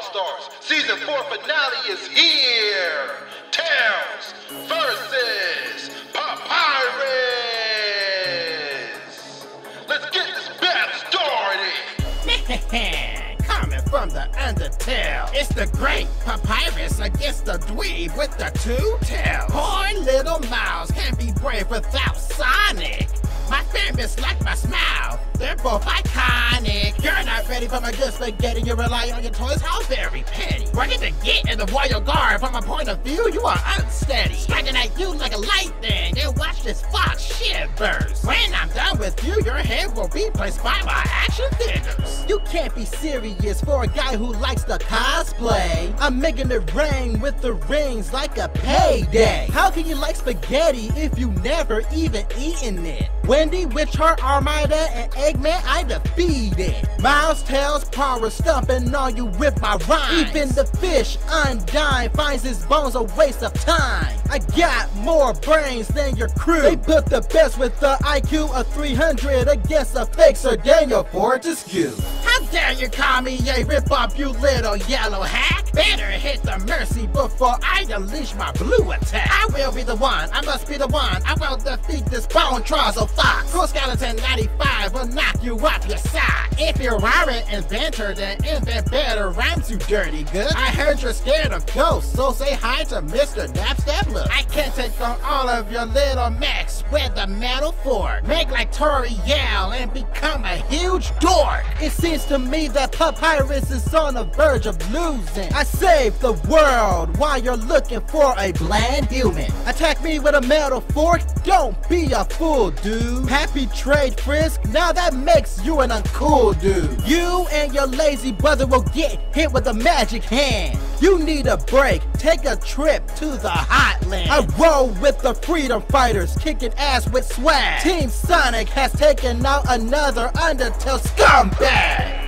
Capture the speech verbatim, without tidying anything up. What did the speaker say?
All-Stars. Season four finale is here. Tails versus Papyrus. Let's get this battle started. Coming from the Undertale, it's the great Papyrus against the dweeb with the two tails. Poor little mouse can't be brave without Sonic. My famous like my smile, they're both iconic. You're not ready for my good spaghetti, you rely on your toys, how very petty. Ready to get in the royal guard, from my point of view, you are unsteady. Striking at you like a lightning, and watch this fox shivers. When I'm done with you, your head will be placed by my action figures. You can't be serious for a guy who likes to cosplay. I'm making it rain with the rings like a payday. How can you like spaghetti if you never even eaten it? Wendy, Witch Heart, Armida, and Eggman, I defeated. Miles, Tails, Power, stomping on you with my rhymes. Even the fish, Undyne, finds his bones a waste of time. I got more brains than your crew. They put the best with the I Q of three hundred against a fake Sir Daniel Fortescue. How dare you call me a rip-off, you little yellow hack? Better hit the mercy before I unleash my blue attack. I will be the one, I must be the one. I will defeat this bone Trozzle fox. Cool Skeleton ninety-five will knock you off your side. If you are an inventor, then invent better rhymes, you dirty good. I heard you're scared of ghosts, so say hi to Mister Napstab Look. I can take on all of your little mechs with the metal fork. Make like Toriel and become a huge dork. It seems to me that Papyrus is on the verge of losing. I saved the world while you're looking for a bland human. Attack me with a metal fork? Don't be a fool, dude. Happy trade Frisk? Now that makes you an uncool dude. You and your lazy brother will get hit with a magic hand. You need a break. Take a trip to the Hotland. I roll with the Freedom Fighters, kicking ass with swag. Team Sonic has taken out another Undertale scumbag.